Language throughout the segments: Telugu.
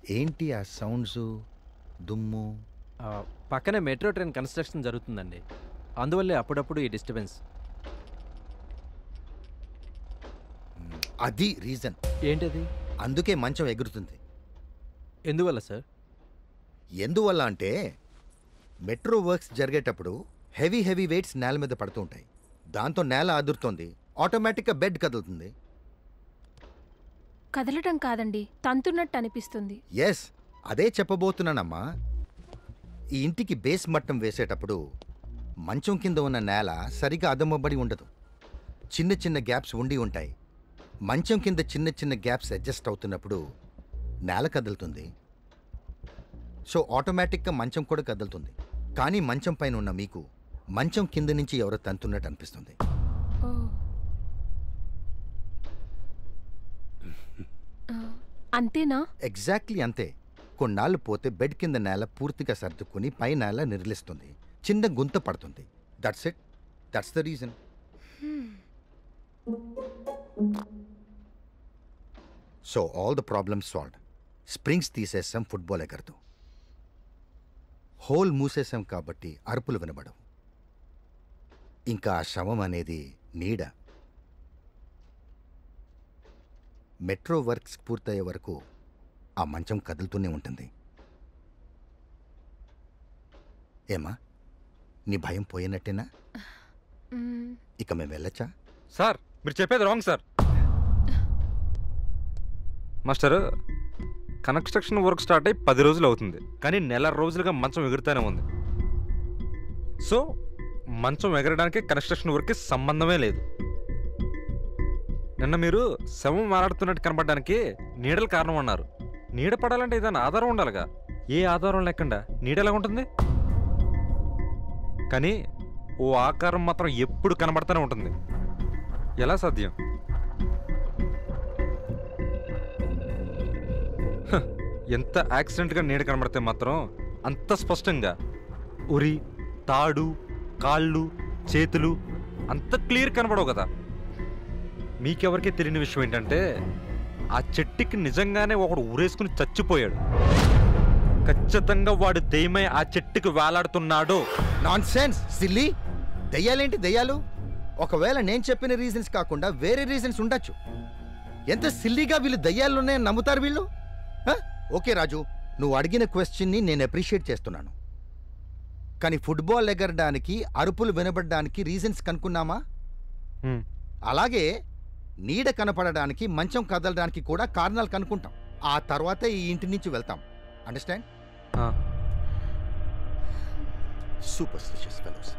ఏంటి ఆ సౌండ్స్, దుమ్ము? పక్కనే మెట్రో ట్రైన్ కన్స్ట్రక్షన్ జరుగుతుందండి, అందువల్లే అప్పుడప్పుడు ఈ డిస్టర్బెన్స్. అది రీజన్. ఏంటది? అందుకే మంచం ఎగురుతుంది. ఎందువల్ల సార్? ఎందువల్ల అంటే మెట్రో వర్క్స్ జరిగేటప్పుడు హెవీ హెవీ వెయిట్స్ నేల మీద పడుతూ ఉంటాయి. దాంతో నేల అదురుతుంది, ఆటోమేటిక్గా బెడ్ కదులుతుంది. కదలటం కాదండి, తంతున్నట్టు అనిపిస్తుంది. ఎస్, అదే చెప్పబోతున్నానమ్మా. ఈ ఇంటికి బేస్ మట్టం వేసేటప్పుడు మంచం కింద ఉన్న నేల సరిగా అదమ్మబడి ఉండదు. చిన్న చిన్న గ్యాప్స్ ఉండి ఉంటాయి. మంచం కింద చిన్న చిన్న గ్యాప్స్ అడ్జస్ట్ అవుతున్నప్పుడు నేల కదులుతుంది. సో ఆటోమేటిక్గా మంచం కూడా కదులుతుంది. కానీ మంచం పైన ఉన్న మీకు మంచం కింద నుంచి ఎవరో తంతున్నట్టు అనిపిస్తుంది. ఓ. అంతేనా? ఎగ్జాక్ట్లీ అంతే. కొన్నాళ్ళు పోతే బెడ్ కింద నేల పూర్తిగా సర్దుకుని పై నేల నిర్లిస్తుంది, చిన్న గుంత పడుతుంది. That's it, that's the reason. So all the problems solved. Springs తీసేసాం, ఫుట్బాల్ ఎగరదు. హోల్ మూసేసాం కాబట్టి అరుపులు వినబడవు. ఇంకా ఆ శవం అనేది నీడ. మెట్రో వర్క్స్ పూర్తయ్యే వరకు ఆ మంచం కదులుతూనే ఉంటుంది. ఏమా, నీ భయం పోయినట్టేనా? ఇక మేము వెళ్ళొచ్చా? సార్, మీరు చెప్పేది wrong sir. Master, construction work start అయ్యి 10 రోజులు అవుతుంది, కానీ నెల రోజులుగా మంచం ఎగురుతూనే ఉంది. సో మంచం ఎగరడానికి కన్స్ట్రక్షన్ వర్క్కి సంబంధమే లేదు. నిన్న మీరు శవం మాట్లాడుతున్నట్టు కనపడడానికి నీడలు కారణం అన్నారు. నీడ పడాలంటే ఏదైనా ఆధారం ఉండాలిగా. ఏ ఆధారం లేకుండా నీడ ఎలా ఉంటుంది? కానీ ఓ ఆకారం మాత్రం ఎప్పుడు కనబడుతూనే ఉంటుంది. ఎలా సాధ్యం? ఎంత యాక్సిడెంట్గా నీడ కనబడితే మాత్రం అంత స్పష్టంగా ఉరి, తాడు, కాళ్ళు, చేతులు అంత క్లియర్ కనబడవు కదా. మీకెవరికీ తెలియని విషయం ఏంటంటే ఆ చెట్టుకి నిజంగానే ఒకడు ఊరేసుకుని చచ్చిపోయాడు. ఖచ్చితంగా వాడు దెయ్యమై ఆ చెట్టుకి వేలాడుతున్నాడు. Nonsense, silly. దెయ్యాలేంటి దెయ్యాలు? ఒకవేళ నేను చెప్పిన రీజన్స్ కాకుండా వేరే రీజన్స్ ఉండొచ్చు. ఎంత సిల్లీగా వీళ్ళు దెయ్యాలున్నాయని నమ్ముతారు వీళ్ళు. ఓకే రాజు, నువ్వు అడిగిన క్వశ్చన్ని నేను అప్రిషియేట్ చేస్తున్నాను. కానీ ఫుట్బాల్ ఎగరడానికి, అరుపులు వినబడడానికి రీజన్స్ కనుక్కున్నామా? అలాగే నీడ కనపడడానికి, మంచం కదలడానికి కూడా కారణాలు కనుక్కుంటాం. ఆ తర్వాతే ఈ ఇంటి నుంచి వెళ్తాం. అండర్స్టాండ్? Superstitious fellows.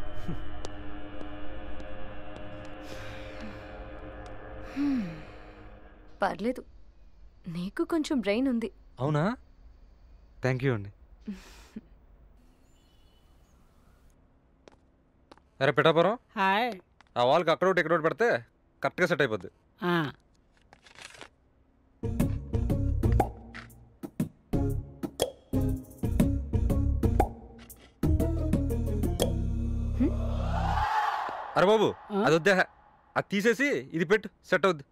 పర్లేదు, నీకు కొంచెం బ్రెయిన్ ఉంది. అవునా? థ్యాంక్ యూ అండి. అరే పిఠాపురం, హాయ్. ఆ వాళ్ళకి అక్కడ ఒకటి ఇక్కడ ఒకటి పెడితే కరెక్ట్గా సెట్ అయిపోద్ది. అరే బాబు, అది వద్దే, అది తీసేసి ఇది పెట్టు, సెట్ అవుద్ది.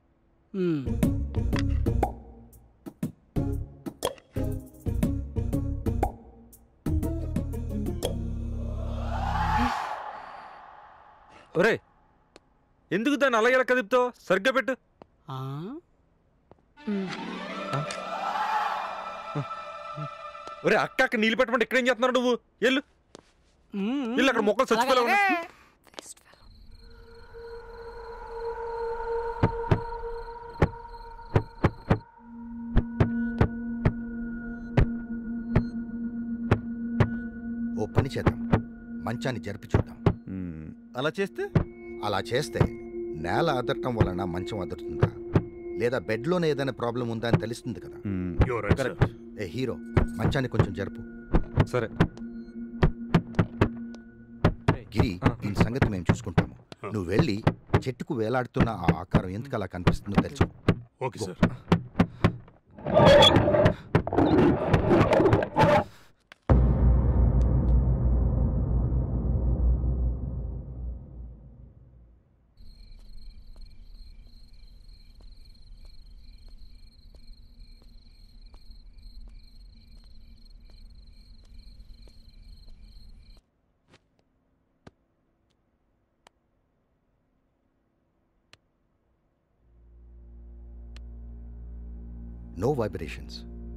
ఒరే, ఎందుకు దాన్ని అలాగే ఎలా కదుపుతావు? సరిగ్గా పెట్టు. ఒరే, అక్క నీళ్ళు పెట్టమంటే ఇక్కడేం చేస్తున్నావు నువ్వు? ఎల్లు ఇల్లు, అక్కడ మొక్కలు చచ్చిపోలే ఉన్నాయి. ఓ పని చేద్దాం, మంచాన్ని జరిపి చూద్దాం. అలా చేస్తే నేల అదరటం వలన మంచం అదురుతుందా, లేదా బెడ్లోనే ఏదైనా ప్రాబ్లం ఉందా అని తెలుస్తుంది కదా. ఏ హీరో, మంచాన్ని కొంచెం జరుపు. సరే గిరి, దీని సంగతి మేము చూసుకుంటాము. నువ్వు వెళ్ళి చెట్టుకు వేలాడుతున్న ఆ ఆకారం ఎందుకు అలా కనిపిస్తుందో తెలుసు. Okay sir. No vibrations.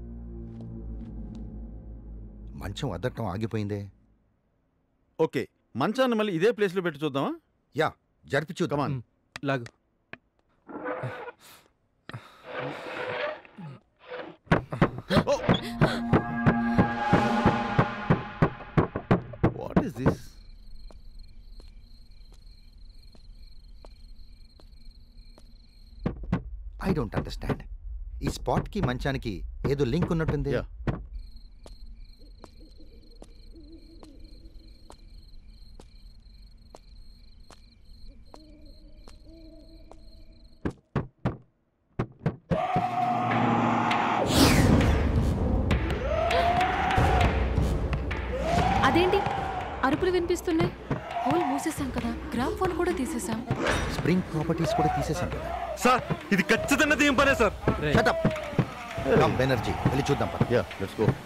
మంచం అద్దటం ఆగిపోయిందే. ఓకే, మంచాన్ని మళ్ళీ ఇదే ప్లేస్లో పెట్టి చూద్దామా? యా, జరిపి చూద్దామా? లాగు. What is this? I don't understand. ఈ స్పాట్కి మంచానికి ఏదో లింక్ ఉన్నట్టుంది. Yeah. అదేంటి అరుపులు వినిపిస్తున్నాయి? హోల్ మూసేసాం కదా, గ్రామ్ ఫోన్ కూడా తీసేసాం. స్ప్రింగ్ ప్రాపర్టీస్ కూడా తీసేసాం కదా. సార్ ఇది ఖచ్చితంగా దీని పనే సార్. రేయ్, Shut up. Come, బెనర్జీ, వెళ్ళి చూద్దాం పద. Yeah, let's go.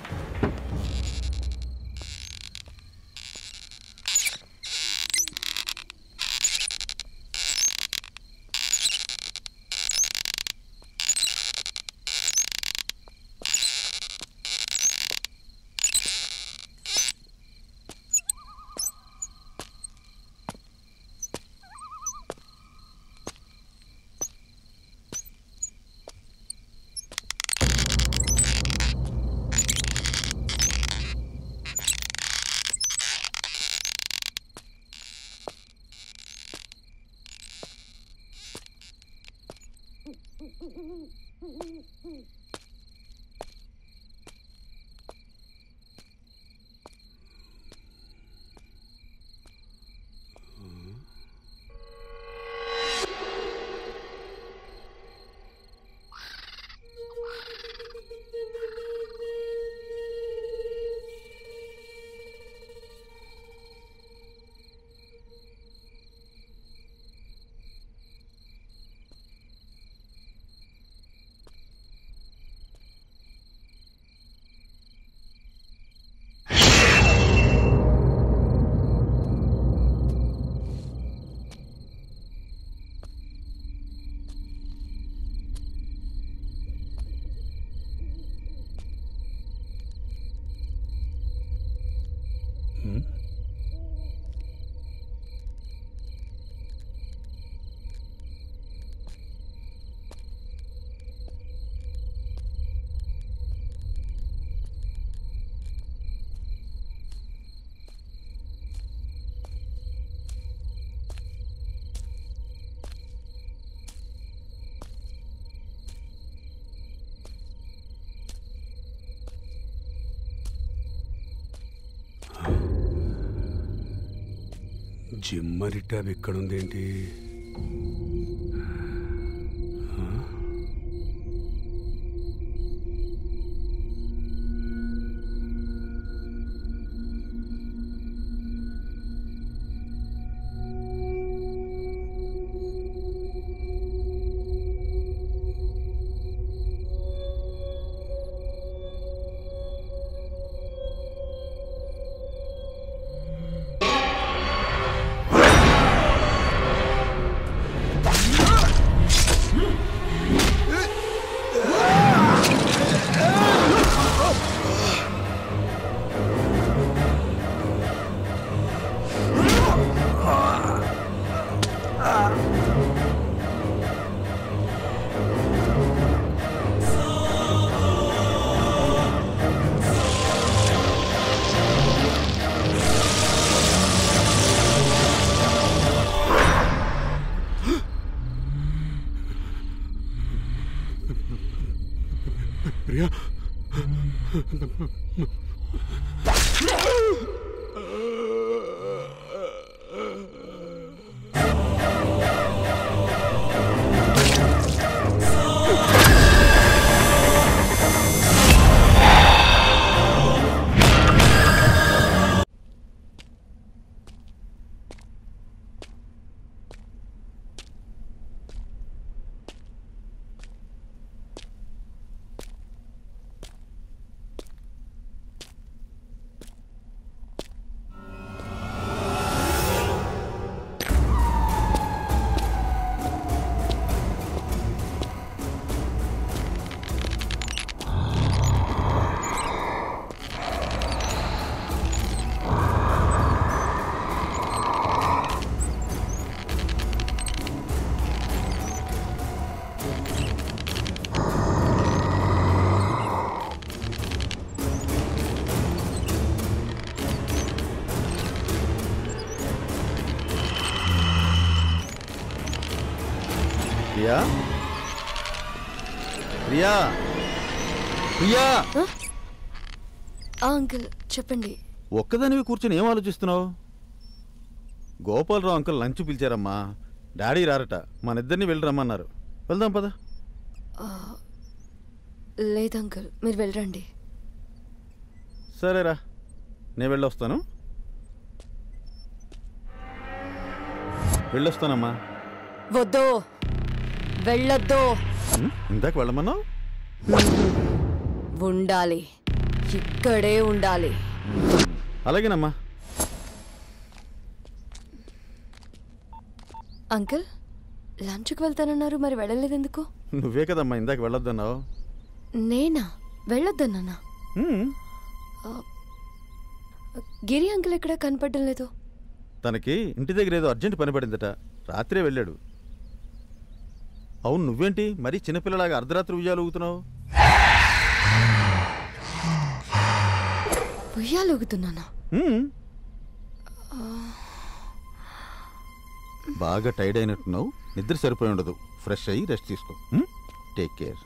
జిమ్మరి ట్యాబ్ ఇక్కడుందేంటి? ప్రియా, ప్రియా ప్రియా ప్రియా అంకుల్ చెప్పండి. ఒక్కదానివి కూర్చొని ఏం ఆలోచిస్తున్నావు? గోపాలరావు అంకుల్ లంచ్ పిలిచారమ్మా. డాడీ రారట, మన ఇద్దరిని వెళ్ళి రమ్మన్నారు. వెళ్దాం పద. లేదు అంకుల్, మీరు వెళ్ళండి. సరేరా, నేను వెళ్ళొస్తాను. వెళ్ళొస్తానమ్మా. వద్దు, వెళ్ళొద్దు. ఇందాక వెళ్ళమన్నావు. ఉండాలి, ఇక్కడే ఉండాలి. అలాగేనమ్మా. అంకుల్ లంచ్కి వెళ్తానన్నారు, మరి వెళ్ళలేదు ఎందుకు? నువ్వే కదమ్మా ఇందాక వెళ్ళొద్దన్నావు. నేనా వెళ్ళొద్దన్నా? గిరి అంకుల్ ఎక్కడ కనపడడం లేదు. తనకి ఇంటి దగ్గర ఏదో అర్జెంట్ పని పడిందట, రాత్రే వెళ్ళాడు. అవును, నువ్వేంటి మరీ చిన్నపిల్లలాగా అర్ధరాత్రి ఉయ్యాలు ఊగుతున్నావు? ఉయ్యాలు ఊగుతున్నానా? బాగా టైర్డ్ అయినట్టున్నావు, నిద్ర సరిపోయి ఉండదు. ఫ్రెష్ అయ్యి రెస్ట్ తీసుకో. Take care.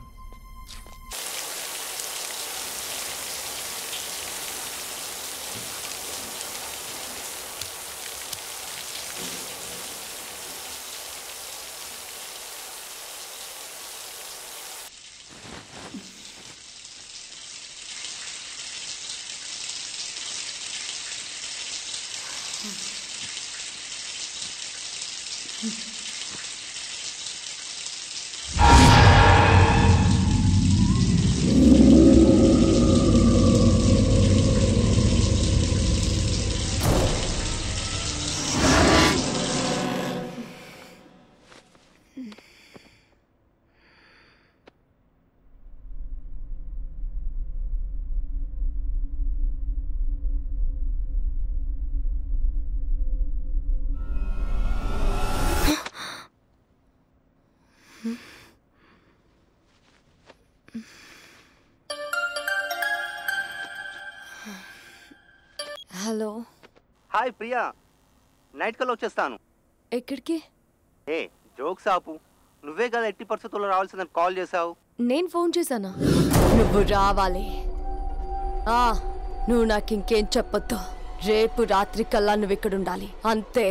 Hello. Hi Priya, night కల్లా వచ్చేస్తాను. ఎక్కడికి? ఏ జోక్స్ ఆపు, నువ్వే కదా ఎట్టి పరిస్థితుల్లో రావాల్సిందని కాల్ చేశావు. నేను ఫోన్ చేశానా? నువ్వు రావాలి. నువ్వు నాకు ఇంకేం చెప్పొద్దు. రేపు రాత్రి కల్లా నువ్వు ఇక్కడ ఉండాలి, అంతే.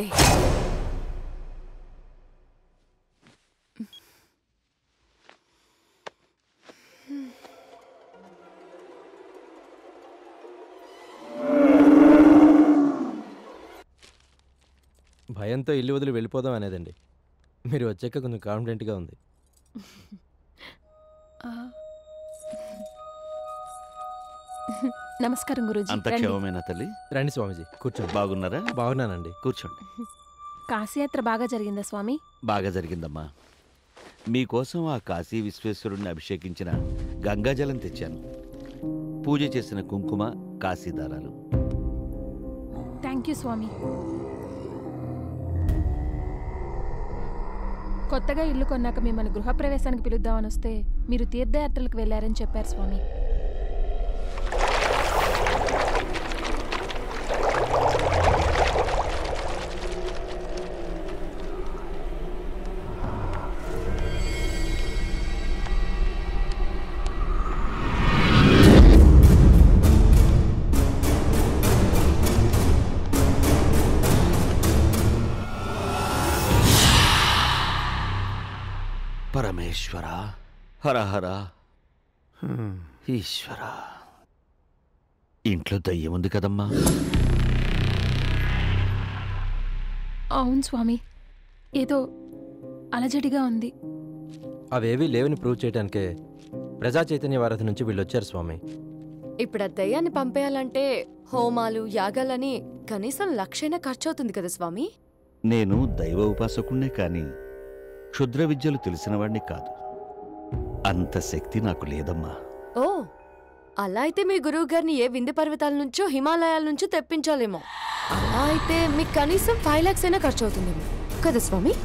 భయంతో ఇల్లు వదిలి వెళ్ళిపోదాం అనేదండి. మీరు వచ్చాక కొంచెం కాన్ఫిడెంట్గా ఉంది. నమస్కారం గురూజీ. అంత క్షేమమేనా తల్లి? రండి స్వామీజీ, కూర్చోండి. బాగున్నారా? బాగున్నానండి. కూర్చోండి. కాశీయాత్ర బాగా జరిగిందా స్వామి? బాగా జరిగిందమ్మా. మీకోసం ఆ కాశీ విశ్వేశ్వరుణ్ణి అభిషేకించిన గంగాజలం తెచ్చాను. పూజ చేసిన కుంకుమ, కాశీ దారాలు. థ్యాంక్ యూ స్వామి. కొత్తగా ఇల్లు కొన్నాక మిమ్మల్ని గృహప్రవేశానికి పిలుద్దామని వస్తే మీరు తీర్థయాత్రలకు వెళ్ళారని చెప్పారు స్వామి. పరమేశ్వర, హరహర, ఈశ్వర. ఇంట్లో దయ్యం ఉంది కదమ్మా? అవును స్వామి, ఏదో అలజడిగా ఉంది. అవేవీ లేవని ప్రూవ్ చేయడానికే ప్రజా చైతన్య వారధి నుంచి వీళ్ళొచ్చారు స్వామి. ఇప్పుడు ఆ దయ్యాన్ని పంపేయాలంటే హోమాలు, యాగాలని కనీసం 1,00,000 ఖర్చు అవుతుంది కదా స్వామి? నేను దైవ ఉపాసకుణ్ణే కాని క్షుద్ర విద్యలు తెలిసినవాణ్ణి కాదు. అంత శక్తి నాకు లేదమ్మా. ఓ, అలా అయితే మీ గురువు గారిని ఏ వింధ్య పర్వతాల నుంచో హిమాలయాల నుంచో తెప్పించాలేమో. అలా అయితే మీకు కనీసం 5 lakhs అయినా ఖర్చు అవుతుందేమో కదా స్వామి?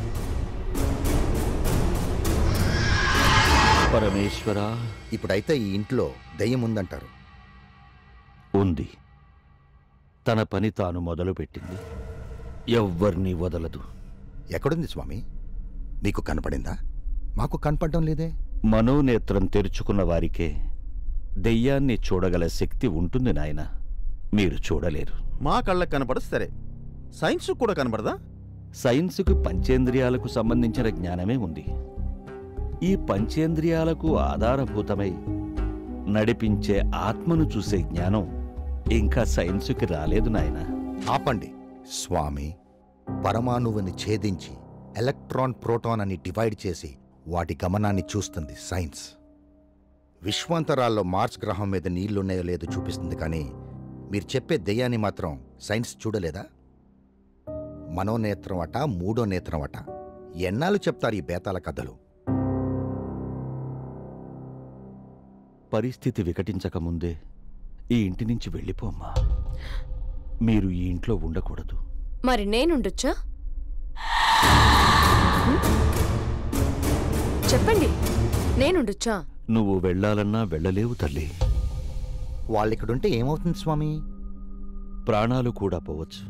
పరమేశ్వర, ఇప్పుడైతే ఈ ఇంట్లో దయ్యం ఉందంటారు. ఉంది. తన పని తాను మొదలుపెట్టింది. ఎవ్వర్నీ వదలదు. ఎక్కడుంది స్వామి? మీకు కనపడిందా? మాకు కనపడడం లేదే. మనోనేత్రం తెరుచుకున్న వారికే దెయ్యాన్ని చూడగల శక్తి ఉంటుంది నాయన. మీరు చూడలేరు. మా కళ్ళకు కనపడదు సరే, సైన్స్ కూడా కనపడదా? సైన్సుకు పంచేంద్రియాలకు సంబంధించిన జ్ఞానమే ఉంది. ఈ పంచేంద్రియాలకు ఆధారభూతమై నడిపించే ఆత్మను చూసే జ్ఞానం ఇంకా సైన్సుకి రాలేదు నాయన. ఆపండి స్వామి. పరమాణువుని ఛేదించి ఎలక్ట్రాన్ ప్రోటాన్ అని డివైడ్ చేసి వాటి గమనాన్ని చూస్తుంది సైన్స్. విశ్వాంతరాల్లో మార్స్ గ్రహం మీద నీళ్లున్నాయో లేదో చూపిస్తుంది, కానీ మీరు చెప్పే దెయ్యాన్ని మాత్రం సైన్స్ చూడలేదా? మనోనేత్రం అట, మూడో నేత్రం అట. ఎన్నాళ్ళు చెప్తారు ఈ బేతాల కథలు? పరిస్థితి వికటించకముందే ఈ ఇంటి నుంచి వెళ్ళిపోమ్మా. మీరు ఈ ఇంట్లో ఉండకూడదు. మరి నేనుండొచ్చా? చెప్పండి, నేనుండొచ్చా? నువ్వు వెళ్ళాలన్నా వెళ్ళలేవు తల్లి. వాళ్ళిక్కడుంటే ఏమవుతుంది స్వామి? ప్రాణాలు కూడా పోవచ్చు.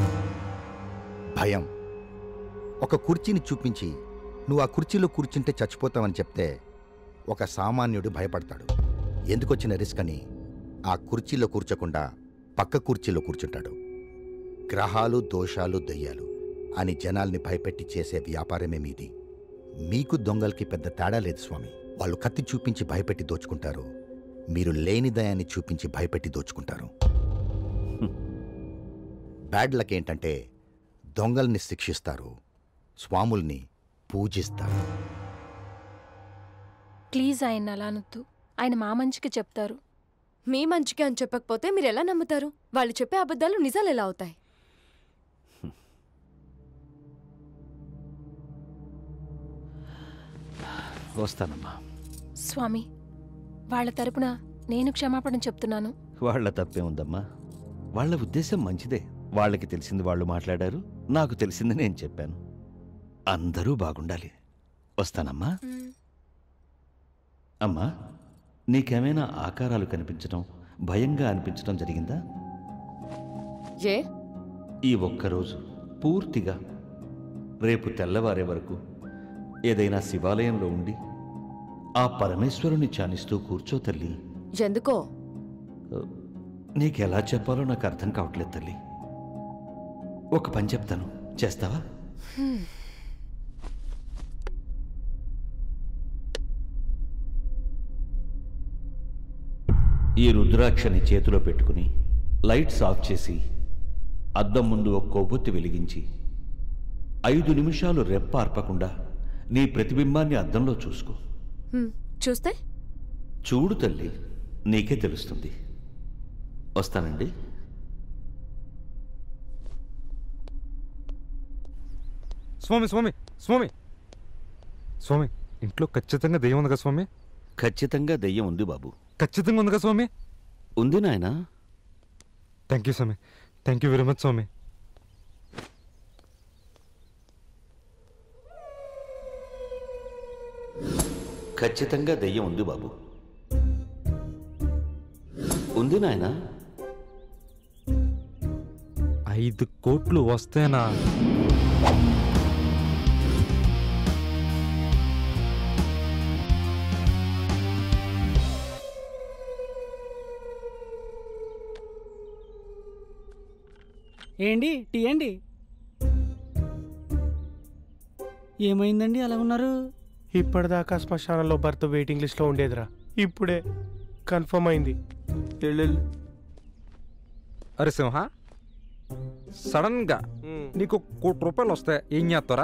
భయం. ఒక కుర్చీని చూపించి నువ్వు ఆ కుర్చీలో కూర్చుంటే చచ్చిపోతావని చెప్తే ఒక సామాన్యుడు భయపడతాడు. ఎందుకొచ్చిన రిస్క్ అని ఆ కుర్చీలో కూర్చోకుండా పక్క కుర్చీలో కూర్చుంటాడు. గ్రహాలు, దోషాలు, దయ్యాలు అని జనాల్ని భయపెట్టి చేసే వ్యాపారమే మీది. మీకు దొంగలకి పెద్ద తేడా లేదు స్వామి. వాళ్ళు కత్తి చూపించి భయపెట్టి దోచుకుంటారు, మీరు లేని దయాన్ని చూపించి భయపెట్టి దోచుకుంటారు. బ్యాడ్ లక్ ఏంటంటే దొంగల్ని శిక్షిస్తారు, స్వాముల్ని పూజిస్తారు. ప్లీజ్ ఆయన అలా అనొద్దు. ఆయన మా మంచికి చెప్తారు. మీ మంచికి అని చెప్పకపోతే మీరు ఎలా నమ్ముతారు? వాళ్ళు చెప్పే అబద్ధాలు నిజాలు ఎలా అవుతాయి? వస్తానమ్మా. స్వామి, వాళ్ళ తరపున నేను క్షమాపణ చెప్తున్నాను. వాళ్ల తప్పే ఉందమ్మా. వాళ్ల ఉద్దేశం మంచిదే. వాళ్ళకి తెలిసింది వాళ్ళు మాట్లాడారు, నాకు తెలిసింది నేను చెప్పాను. అందరూ బాగుండాలి. వస్తానమ్మా. అమ్మా, నీకేమైనా ఆకారాలు కనిపించడం, భయంగా అనిపించడం జరిగిందా? ఏ? ఈ ఒక్కరోజు పూర్తిగా రేపు తెల్లవారే వరకు ఏదైనా శివాలయంలో ఉండి ఆ పరమేశ్వరుని ధ్యానిస్తూ కూర్చో తల్లి. ఎందుకో? నీకెలా చెప్పాలో నాకు అర్థం కావట్లేదు తల్లి. ఒక పని చెప్తాను, చేస్తావా? ఈ రుద్రాక్షని చేతిలో పెట్టుకుని లైట్స్ ఆఫ్ చేసి అద్దం ముందు ఒక కొవ్వొత్తి వెలిగించి 5 నిమిషాలు రెప్ప ఆర్పకుండా నీ ప్రతిబింబాన్ని అద్దంలో చూసుకో. చూస్తే? చూడు తల్లి, నీకే తెలుస్తుంది. వస్తానండి. స్వామి స్వామి స్వామి స్వామి, ఇంట్లో ఖచ్చితంగా దెయ్యం ఉంది కదా స్వామి? ఖచ్చితంగా దెయ్యం ఉంది బాబు. ఖచ్చితంగా ఉంది కదా స్వామి? ఉంది నాయనా. థ్యాంక్ యూ స్వామి, థ్యాంక్ యూ వెరీ మచ్ స్వామి. ఖచ్చితంగా దెయ్యం ఉంది బాబు. ఉంది నాయనా. 5 కోట్లు వస్తేనా? ఏండి టీ అండి? ఏమైందండి అలా ఉన్నారు? ఇప్పటిదాకా శ్మశానంలో భర్త వెయిటింగ్ లిస్ట్లో ఉండేదిరా, ఇప్పుడే కన్ఫర్మ్ అయింది. అరే సింహ, సడన్ గా నీకు 1 కోటి రూపాయలు వస్తే ఏం చేస్తారా?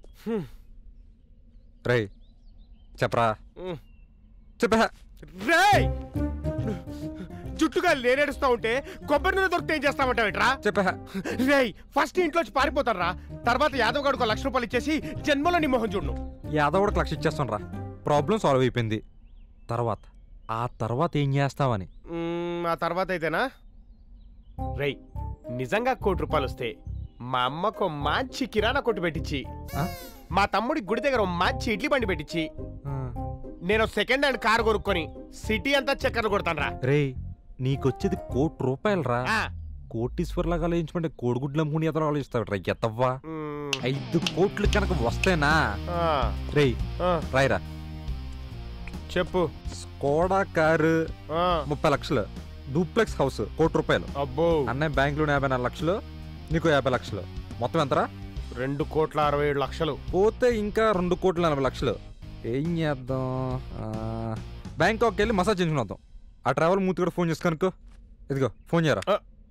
రే చెప్పరా, చెప్పా. రేయ్, జుట్టుగా నేనేడుస్తా ఉంటే కొబ్బరి నూనె దొరికితే ఏం చేస్తామంటావేట్రా? చెప్పా. రేయ్, ఫస్ట్ ఇంట్లోంచి పారిపోతారా, తర్వాత యాదవ్ గడికి 1 లక్ష రూపాయలు ఇచ్చేసి జన్మలో నీ మొహం చూడను. యాదవ్ కూడా 1 లక్ష ఇచ్చేస్తాను రా, ప్రాబ్లం సాల్వ్ అయిపోయింది. ఆ తర్వాత ఏం చేస్తావని? ఆ తర్వాత అయితేనా? రేయ్, నిజంగా 1 కోటి రూపాయలు వస్తే మా అమ్మకు మంచి కిరాణా కొట్టు పెట్టించి, మా తమ్ముడి గుడి దగ్గర మంచి ఇడ్లీ బండి పెట్టించి, నేను సెకండ్ హ్యాండ్ కారు కొనుక్కొని సిటీ అంతా చక్కర్లు కొడతాను రా. రే, నీకొచ్చేది 1 కోటి రూపాయలు రా. కోటీశ్వర్లాగా ఆలోచించమంటే కోడిగుడ్లు అమ్ముకుని ఎదరు ఆలోచిస్తావు రా. ఎత్తవ్వా 5 కోట్లు కనుక వస్తేనా రేయ్ రాయిరా చెప్పు. స్కోడా కారు 30 లక్షలు, డూప్లెక్స్ హౌస్ ₹1,00,00,000. అబ్బో. అన్నయ్య బ్యాంకులో 54 లక్షలు, నీకు 50 లక్షలు, మొత్తం ఎంతరా? 2,67,00,000. పోతే ఇంకా 2,40,00,000. ఏం చేద్దాం? బ్యాంకాక్ వెళ్ళి మసాజ్ చేయించుకుని వద్దాం. ఆ ట్రావెల్ మూతి కూడా ఫోన్ చేసి కనుక్కో. ఇదిగో ఫోన్ చేయరా.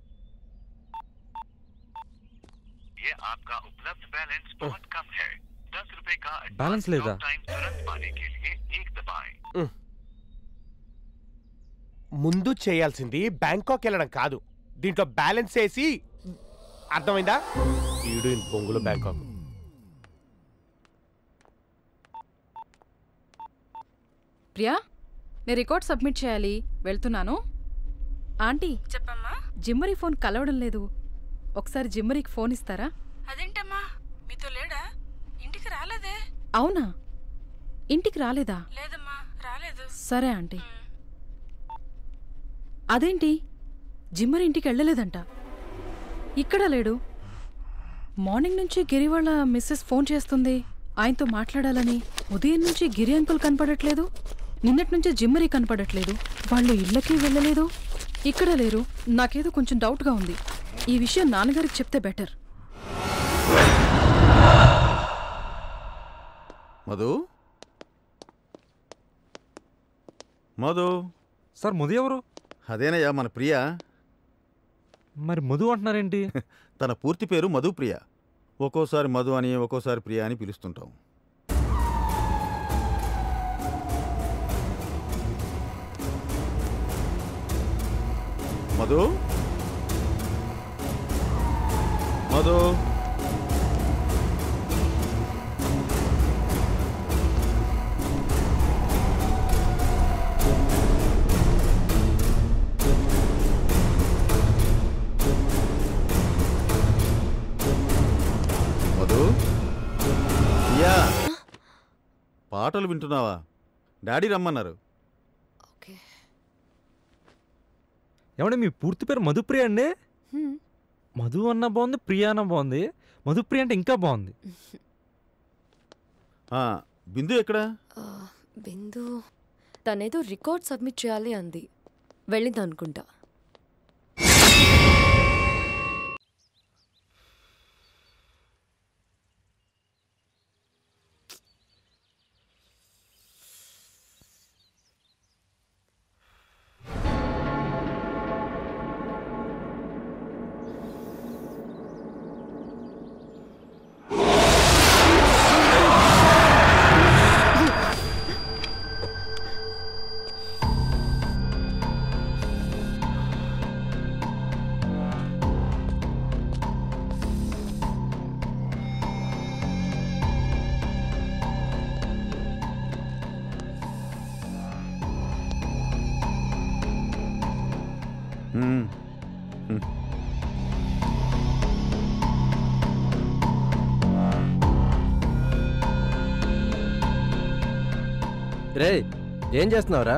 బ్యాలెన్స్ లేదా? ముందు చేయాల్సింది బ్యాంకాక్ వెళ్ళడం కాదు, దీంట్లో బ్యాలెన్స్ వేసి. అర్థమైందా? ఈడు పొంగులో బ్యాంకాక్. ప్రియా, నేను రికార్డ్ సబ్మిట్ చేయాలి, వెళ్తున్నాను. ఆంటీ చెప్పమ్మా. జిమ్మరీ ఫోన్ కలవడం లేదు, ఒకసారి జిమ్మరీకి ఫోన్ ఇస్తారా? అదేంటమ్మా, మీతో లేడా? ఇంటికి రాలేదే. అవునా, ఇంటికి రాలేదా? లేదమ్మా, రాలేదు. సరే ఆంటీ. అదేంటి జిమ్మరీ ఇంటికి వెళ్ళలేదంట, ఇక్కడ లేడు. మార్నింగ్ నుంచి గిరి వాళ్ళ మిస్సెస్ ఫోన్ చేస్తుంది ఆయనతో మాట్లాడాలని. ఉదయం నుంచి గిరి అంకుల్ కనపడట్లేదు, నిన్నటి నుంచి జిమ్మరీ కనపడట్లేదు. వాళ్ళు ఇళ్ళకి వెళ్ళలేదు, ఇక్కడ లేరు. నాకేదో కొంచెం డౌట్గా ఉంది. ఈ విషయం నాన్నగారికి చెప్తే బెటర్. మధు మధు సార్, మధు ఎవరు? అదేనయ్యా మన ప్రియా. మరి మధు అంటున్నారేంటి? తన పూర్తి పేరు మధు ప్రియ. ఒక్కోసారి మధు అని, ఒక్కోసారి ప్రియ అని పిలుస్తుంటాం. మధు మధు మధు ప్రియా, పాటలు వింటున్నావా? డాడీ రమ్మన్నారు. ఏమంటే మీ పూర్తి పేరు మధుప్రియ అండి? మధు అన్న బాగుంది, ప్రియా అన్న బాగుంది, మధుప్రియ అంటే ఇంకా బాగుంది. బిందు ఎక్కడ? బిందు తనేదో రికార్డ్ సబ్మిట్ చేయాలి అంది, వెళ్ళింది అనుకుంటా. రే, ఏం చేస్తున్నావురా?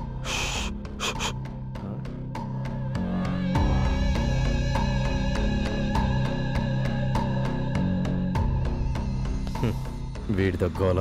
వీడితో గోల.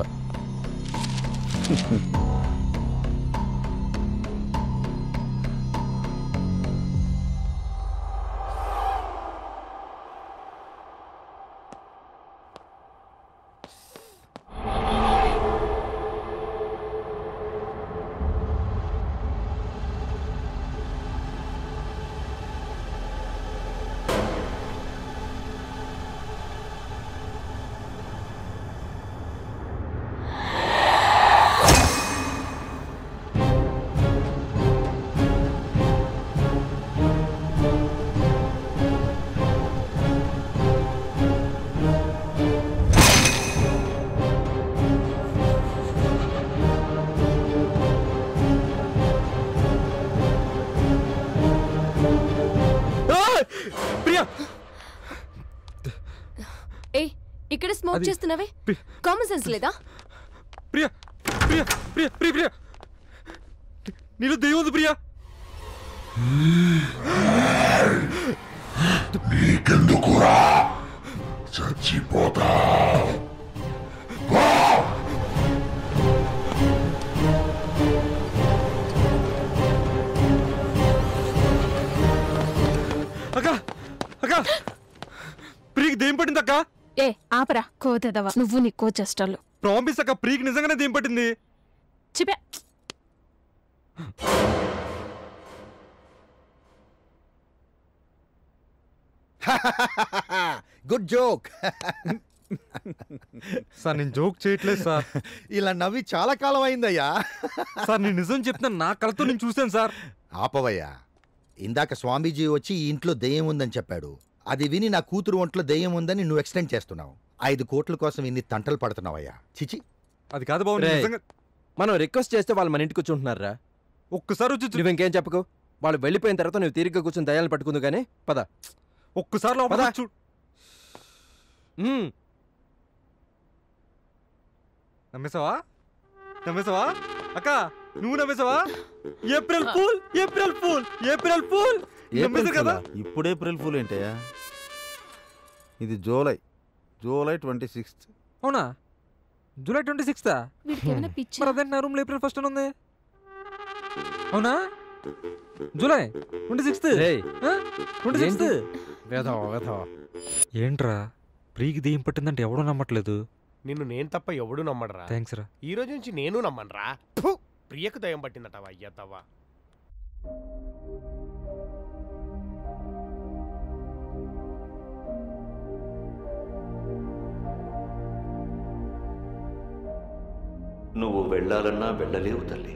ఇక్కడ స్మోక్ చేస్తున్నావే, కామన్ సెన్స్ లేదా? ప్రియా ప్రియా ప్రియా ప్రియా ప్రియా నీలో దెయ్యం ఉంది ప్రియా. నీకెందుకురా? అక్క అక్క ప్రీకి దేం పట్టింది అక్క? ఏ ఆపరా కోతెదవా నువ్వు నీ కోచెస్టాలు. ప్రామిస్ అక్క, ప్రీకి నిజంగానే దేం పట్టింది. చిపే గుడ్ జోక్. సార్ నేను జోక్ చేయట్లేదు సార్. ఇలా నవ్వి చాలా కాలం అయిందయ్యా. సార్ నేను నిజం చెప్తున్నాను, నా కళ్ళతో నేను చూశాను సార్. ఆపవయ్యా. ఇందాక స్వామీజీ వచ్చి ఈ ఇంట్లో దెయ్యం ఉందని చెప్పాడు. అది విని నా కూతురు ఒంట్లో దెయ్యం ఉందని నువ్వు ఎక్స్టెండ్ చేస్తున్నావు. 5 కోట్ల కోసం ఇన్ని తంటలు పడుతున్నావయ్యా. చిచి. అది కాదు బాబు, నిజంగా మనం రిక్వెస్ట్ చేస్తే వాళ్ళు మన ఇంటికి కూర్చుంటున్నారా? ఒక్కసారి వచ్చి నువ్వు ఇంకేం చెప్పకు. వాళ్ళు వెళ్ళిపోయిన తర్వాత నువ్వు తీరిగ్గా కూర్చొని దయాలను పట్టుకుందు కానీ పద. ఒక్కసారి లోపల చూడు. నమ్మేసావా? నమ్మేసావా అక్క? నువ్వు నమ్మేసావా? April fool, April fool, April fool. నమ్మేసా కదా? ఇప్పుడు ఏప్రిల్ ఫూల్ ఏంటయ్యా? ఇది జూలై 26th. అవునా? July 26th? వీడికేమైనా పిచ్చి? మరి అదే నా రూమ్లో ఏప్రిల్ 1st ఉంది. అవునా? July 26th. 26th. ఏంట్రా ప్రీకి దెయ్యం పట్టిందంటే ఎవడూ నమ్మట్లేదు. నిన్ను నేను తప్ప ఎవడు నమ్మడరా. థ్యాంక్స్ రా. ఈ రోజు నుంచి నేను నమ్మనరా. ప్రియకు దయ్యం పట్టిందటవా అయ్యతవా. నువ్వు వెళ్ళాలన్నా వెళ్ళలేవు తల్లి.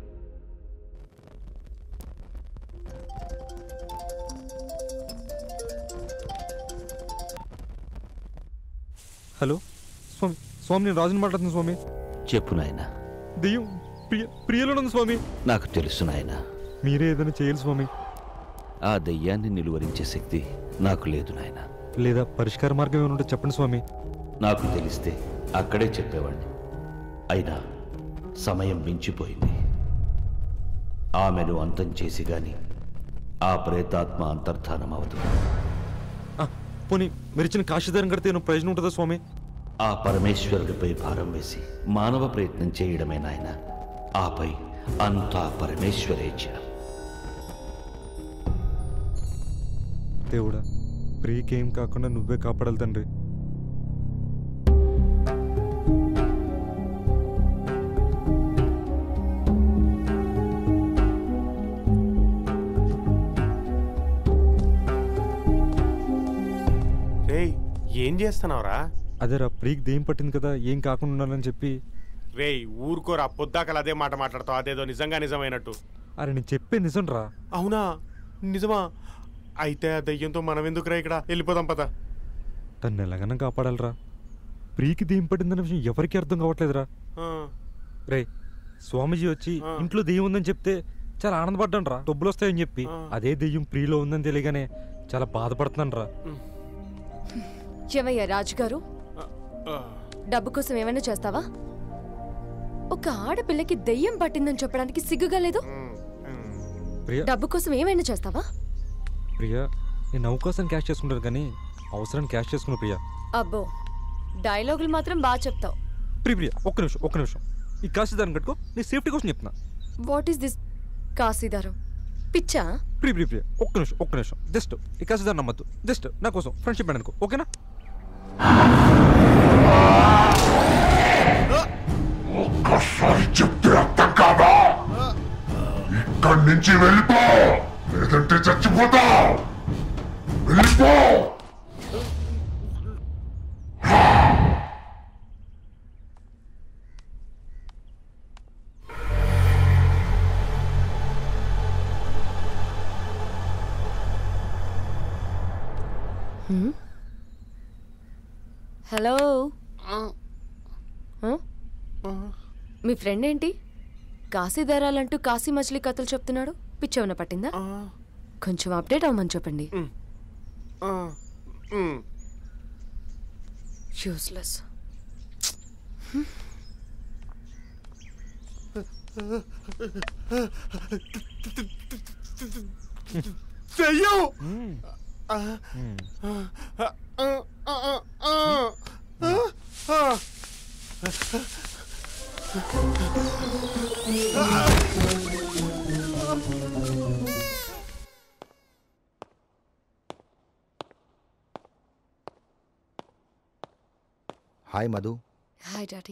హలో స్వామి. స్వామి నేను రాజుని మాట్లాడుతున్నాను స్వామి. చెప్పు నాయనా. దెయ్యం ప్రియలో ఉంది స్వామి. నాకు తెలుసు నాయనా. మీరే ఏదైనా చేయాలి స్వామి. ఆ దెయ్యాన్ని నిలువరించే శక్తి నాకు లేదు నాయనా. లేదా పరిష్కార మార్గం ఏమైనా ఉంటే చెప్పండి స్వామి. నాకు తెలిస్తే అక్కడే చెప్పేవాడిని. అయినా సమయం మించిపోయింది. ఆమెను అంతం చేసి గాని ఆ ప్రేతాత్మ అంతర్ధానం అవుతుంది. పోనీ మెరిచిన కాశీధరం కడితే ఏమైనా ప్రయోజనం ఉంటుందా స్వామి? ఆ పరమేశ్వరుడిపై భారం వేసి మానవ ప్రయత్నం చేయడమే నాయన. ఆపై అంతా పరమేశ్వరేచ్ఛ. దేవుడా, ప్రీకేం కాకుండా నువ్వే కాపాడాలి తండ్రి. ఏం చేస్తున్నావురా? అదేరా ప్రీకి దేం పట్టింది కదా, ఏం కాకుండా ఉండాలని చెప్పి. రేయ్ ఊరుకోరా, పొద్దాకలు అదే మాట మాట్లాడతావు, అదేదో నిజంగా నిజమైనట్టు. అరే నేను చెప్పే నిజం రా. అవునా? నిజమా? అయితే ఆ దయ్యంతో మనం ఎందుకురా ఇక్కడ? వెళ్ళిపోదాం పద. తను ఎలాగైనా కాపాడాలరా. ప్రీకి దేం పట్టిందన్న విషయం ఎవరికి అర్థం కావట్లేదురా. రే స్వామీజీ వచ్చి ఇంట్లో దెయ్యం ఉందని చెప్తే చాలా ఆనందపడ్డాను రా, డబ్బులు వస్తాయని చెప్పి. అదే దెయ్యం ప్రీలో ఉందని తెలియగానే చాలా బాధపడుతున్నాను రా. ఏమయ్యా రాజుగారు, డబ్బు కోసం ఏమైనా చేస్తావా? ఒక ఆడపిల్లకి దెయ్యం పట్టిందని చెప్పడానికి సిగ్గుగా లేదు? డబ్బు కోసం ఏమైనా చేస్తావా? ప్రియా, నేను అవకాశం క్యాష్ చేసుకుంటాను కానీ అవసరాన్ని క్యాష్ చేసుకున్నా ప్రియా. అబ్బో, డైలాగులు మాత్రం బాగా చెప్తావు. ప్రియా ఒక్క నిమిషం ఈ కాశీదారం కట్టుకో, నీ సేఫ్టీ కోసం చెప్తున్నా. వాట్ ఈస్ దిస్ కాశీదారం? పిచ్చా? ప్రియా ఒక్క నిమిషం జస్ట్ ఈ కాశీదారం నమ్మద్దు. జస్ట్ నా కోసం ఫ్రెండ్షిప్ అనుకో, ఓకేనా? ఒక్కసారి చెప్తే అర్థం కాదా? ఇక్కడి నుంచి వెళ్ళిపో, లేదంటే చచ్చిపోతావు. వెళ్ళిపో. హలో, మీ ఫ్రెండ్ ఏంటి కాశీదారాలంటూ కాశీ మచిలీ కథలు చెప్తున్నాడు? పిచ్చేమన్నా పట్టిందా? కొంచెం అప్డేట్ అవ్వమని చెప్పండి. Useless. Hi Madhu. Hi daddy.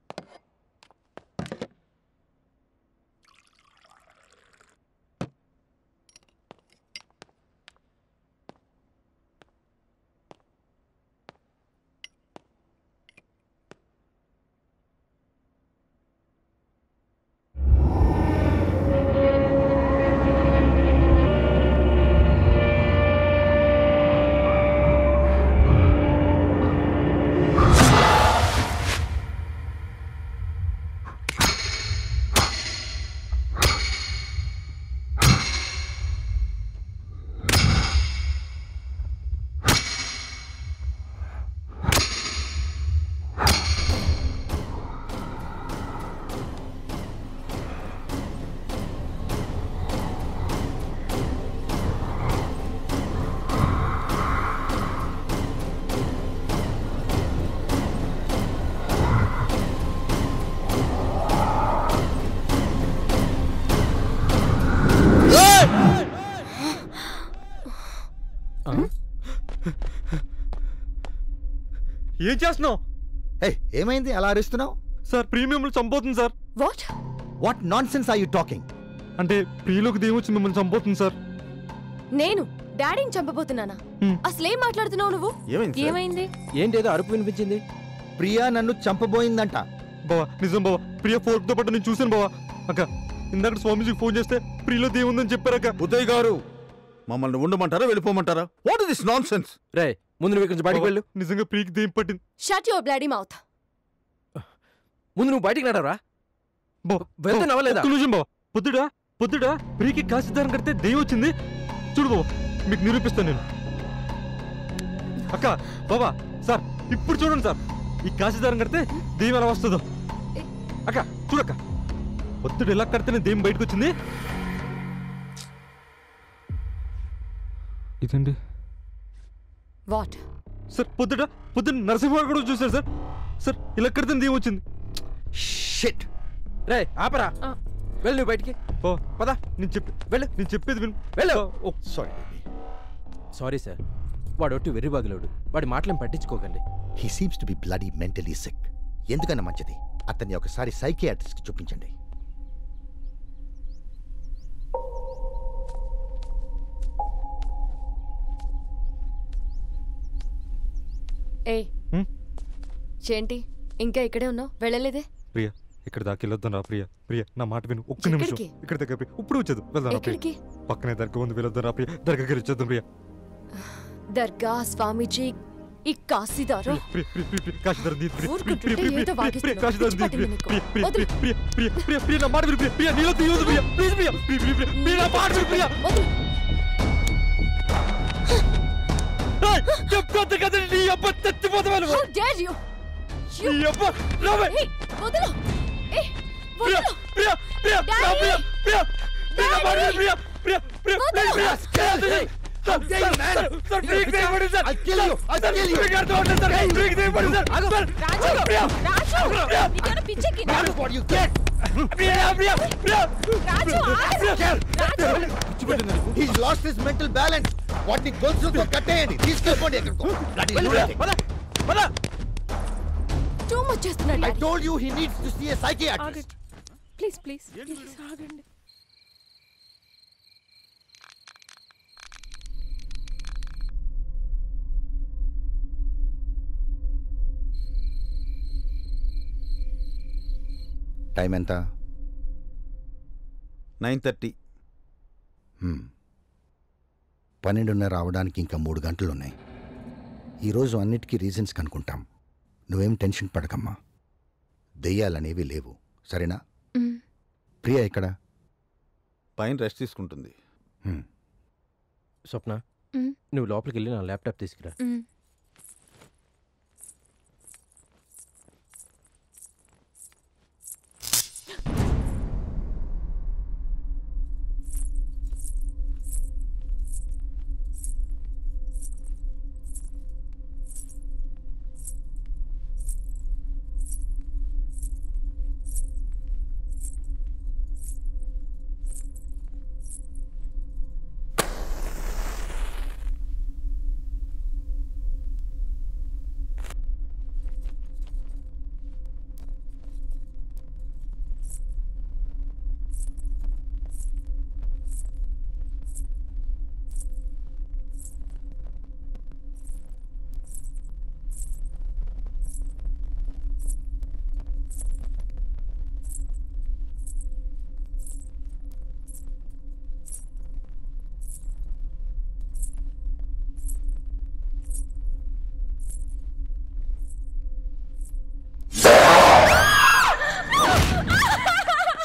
ఏం చేస్తున్నావు? ఏమైంది అలా అరుస్తున్నావు? సార్ ప్రియ మిమ్మల్ని చంపబోతుంది sir. What nonsense are you talking? అంటే ప్రియలోకి దెయ్యం వచ్చి మిమ్మల్ని చంపబోతుంది సార్. నేను డాడీని చంపబోతున్నానా? అసలేం మాట్లాడుతున్నావు నువ్వు? ఏమైంది? ఏంటేదో అరుపు వినిపించింది. ప్రియా నన్ను చంపబోయిందంట. బావా నిజం బావా, ప్రియ ఫోర్క్ తో పాటు నేను చూశాను బావా. అక్క ఇందాక స్వామీజీకి ఫోన్ చేస్తే ప్రియలో దెయ్యం ఉందని చెప్పారక్క. ఉదయ్ గారు మమ్మల్ని ఉండమంటారా వెళ్ళిపోమంటారా? What is this nonsense? రే ముందు నువ్వు ఇక్కడి నుంచి బయటికి వెళ్ళు. నిజంగా ప్రియకి దెయ్యం పట్టింది. Shut your bloody mouth. ముందు నువ్వు బయటికి నడవరా? వెళ్తే నవ్వలేదా? నిజం బావా, పొద్దుడా ప్రియకి కాశీదారం కడితే దెయ్యం వచ్చింది. చూడు బావా, మీకు నిరూపిస్తాను నేను. అక్క బాబా సార్ ఇప్పుడు చూడండి సార్, ఈ కాశీదారం కడితే దెయ్యం ఎలా వస్తుందో. అక్క చూడక్క, పొద్దుడు ఎలా కడితేనే దెయ్యం బయటకు వచ్చింది. ఇదండి వాట్ సార్, పొద్దున్న నరసింహ కూడా చూశారు సార్. సార్ ఇలా కడితే దెయ్యం వచ్చింది. షిట్. రే ఆపరా, వెళ్ళు నువ్వు బయటికి. పదా నేను చెప్పేది విను. వెళ్ళు. సారీ సార్, వాడు ఒట్టి వెర్రిబాగులోడు, వాడి మాటలను పట్టించుకోకండి. He seems to be bloody mentally sick. ఎందుకన్నా మంచిది అతన్ని ఒకసారి సైకియాట్రిస్ట్ కి చూపించండి. ఏ ఏంటి ఇంకా ఇక్కడే ఉన్నావు? వెళ్ళలేదే? ప్రియా ఇక్కడ దాకా వెళ్ళొద్దాం రా. ప్రియా నా మాట విను, ఒక్క నిమిషం. ఇక్కడ దగ్గర ప్రియ ఇప్పుడు వచ్చేది, వెళ్దాం. పక్కనే దర్గా ఉంది, వెళ్ళొద్దాం రా ప్రియ. దర్గాకి వచ్చేద్దాం ప్రియా. దర్గా స్వామీజీ ఈ కాశీదారు చెప్పుకోద్దు కదా నీ అబ్బ చచ్చిపోతాను. He's lost his mental balance. వాటిని గొలుసుతో కట్టేయండి, తీసుకెళ్ళిపోండి ఎక్కడికో. టూ మచ్ చేస్తున్నాడు. I told you he needs to see a psychiatrist. Please ఆగండి. టైం ఎంత? 9:30. 12:30 రావడానికి ఇంకా 3 గంటలున్నాయి. ఈరోజు అన్నిటికీ రీజన్స్ కనుక్కుంటాం. నువ్వేం టెన్షన్ పడకమ్మా, దెయ్యాలనేవి లేవు, సరేనా? ప్రియా ఎక్కడ? పైన రెస్ట్ తీసుకుంటుంది. స్వప్న, నువ్వు లోపలికి వెళ్ళి నా ల్యాప్టాప్ తీసుకురా.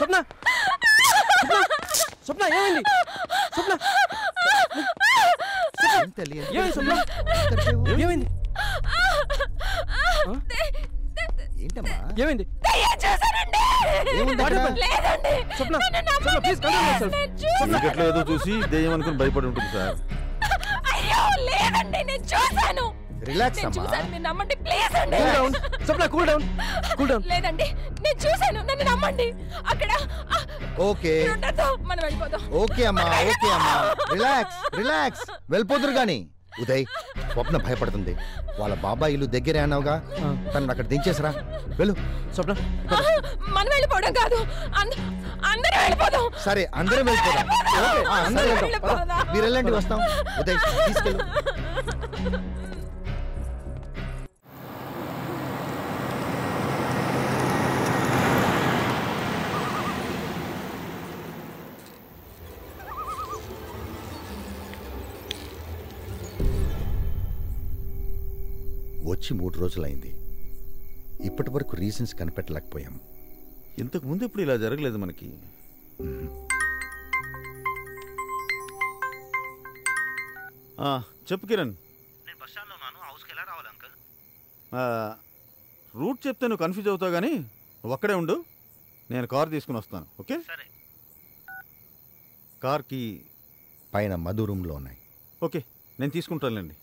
స్వప్న స్వప్న ఏమైంది స్వప్న ఏమైంది స్వప్న ఏమైంది ఏంటమ్మా ఏమైంది స్వప్న స్వప్న ప్లీజ్ ఎట్లా ఏదో చూసి దెయ్యం అనుకుని భయపడి ఉంటుంది సార్. అయ్యో లేదండి నేను చూశాను. రిలాక్స్ నేను అమ్మా. చూశాను, మీరు నమ్మండి ప్లీజ్ అండి. Cool down Swapna cool down cool down. లేదండి నేను చూశాను, నన్ను నమ్మండి. అక్కడ ఓకే మీరు ఉండొద్దు, మనం వెళ్ళిపోదాం. ఓకే అమ్మా ఓకే అమ్మా రిలాక్స్ రిలాక్స్ వెళ్ళిపోతురు గాని. ఉదయ్ స్వప్న భయపడుతుంది. వాళ్ళ బాబాయ్ ఇల్లు దగ్గరే అన్నావుగా, తను అక్కడ దించేసరా వెళ్ళు. స్వప్న మనం వెళ్ళిపోవడం కాదు, అందరూ వెళ్ళిపోదాం. సరే అందరం వెళ్ళిపోదాం. అందరం వెళ్దాం. వెళ్ళిపోదాం. మీరు వెళ్ళండి వస్తాం. ఉదయ్ తీసుకెళ్ళు. వచ్చి 3 రోజులైంది. ఇప్పటి వరకు రీజన్స్ కనిపెట్టలేకపోయాం. ఇంతకు ముందు ఇప్పుడు ఇలా జరగలేదు మనకి. చెప్పు కిరణ్. రూట్ చెప్తే నువ్వు కన్ఫ్యూజ్ అవుతావు కానీ నువ్వు ఒక్కడే ఉండు, నేను కార్ తీసుకుని వస్తాను. ఓకే కార్కి పైన మధు రూమ్లో ఉన్నాయి. ఓకే నేను తీసుకుంటానులేండి.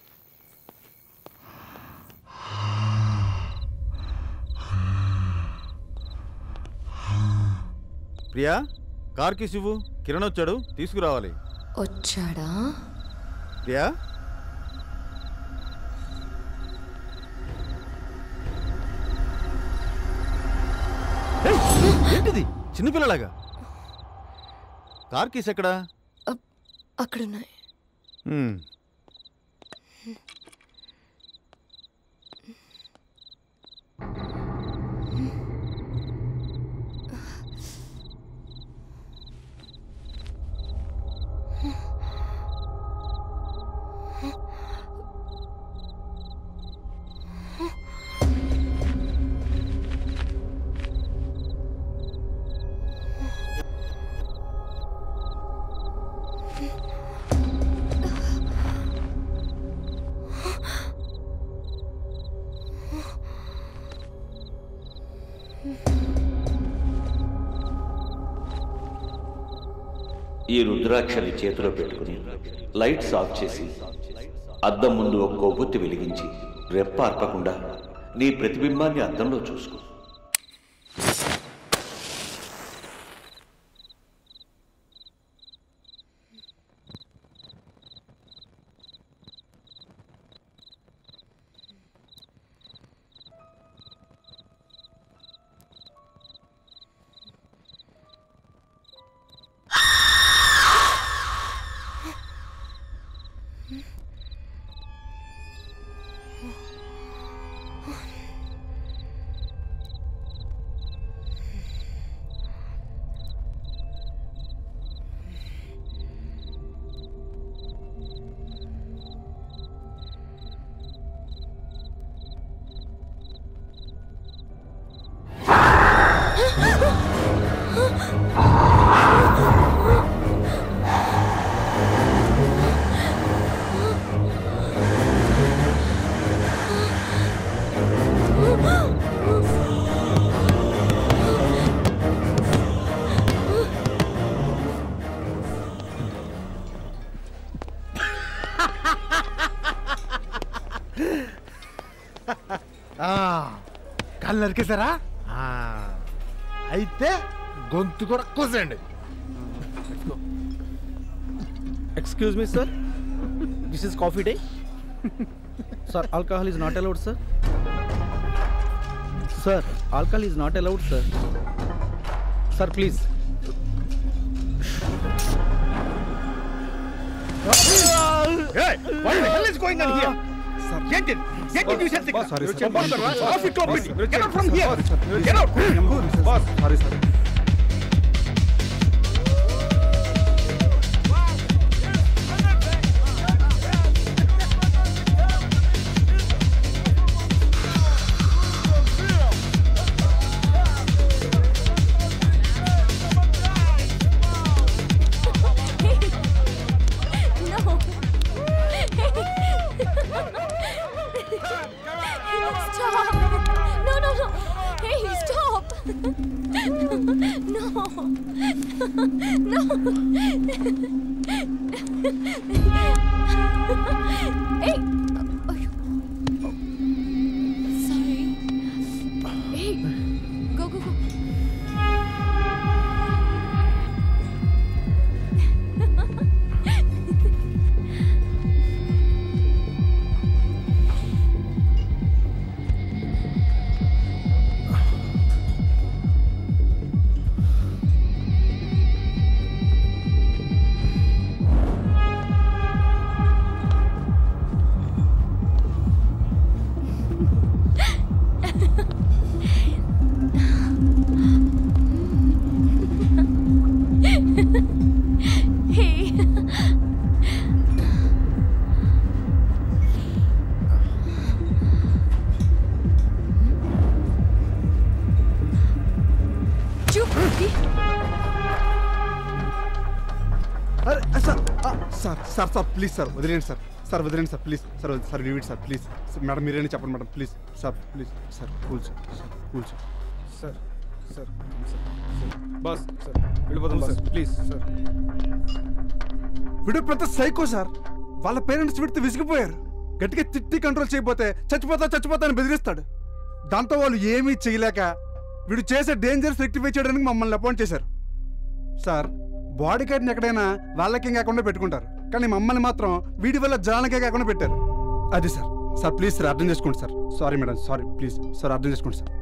ప్రియా కార్కి శివు కిరణ్ వచ్చాడు, తీసుకురావాలి. వచ్చాడా? ప్రియా ఏంటిది చిన్నపిల్లలాగా? కార్ కీస్ ఎక్కడా? అక్కడున్నాయి. ఈ రుద్రాక్షని చేతిలో పెట్టుకుని లైట్స్ ఆఫ్ చేసి అద్దం ముందు ఒక కొవ్వొత్తి వెలిగించి రెప్ప ఆర్పకుండా నీ ప్రతిబింబాన్ని అద్దంలో చూసుకో. కాళ్ళు నరికేశారా? అయితే గొంతు కూడా కోసేయండి. Excuse me, sir. This is coffee day. Sir, alcohol is not allowed, sir. Sir, alcohol is not allowed, sir. Sir, please. Hey, what the hell is going on here? Sir, get it. Get it, you said. Boss, sorry, sir. Coffee club meeting. Get out from here. Get out. Boss, sorry, sir. Hey! Sorry. Hey! Go, go, go. Sir sir please sir వదిలేండి సార్ సార్ వదిలేండి sir please sir sir leave sir please madam మీరేనా చెప్పండి madam please sir please sir cool sir sir cool sir sir sir boss sir వెళ్ళిపోతాం బాస్ ప్లీజ్ సార్ వీడు పెద్ద సైకో సార్ వాళ్ళ పేరెంట్స్ వీడితో విసిగిపోయారు గట్టిగా తిట్టి కంట్రోల్ చేయకపోతే చచ్చిపోతా అని బెదిరిస్తాడు దాంతో వాళ్ళు ఏమీ చేయలేక వీడు చేసే డేంజర్స్ రెక్టిఫై చేయడానికి మమ్మల్ని అపాయింట్ చేశారు సార్ బాడీ గార్డ్ని ఎక్కడైనా వాళ్ళకి కాకుండా పెట్టుకుంటారు కానీ మమ్మల్ని మాత్రం వీడి వల్ల జనాలకే కాకుండా పెట్టారు అది సార్ సార్ ప్లీజ్ సార్ అర్థం చేసుకోండి sir sorry madam sorry please sir అర్థం చేసుకోండి సార్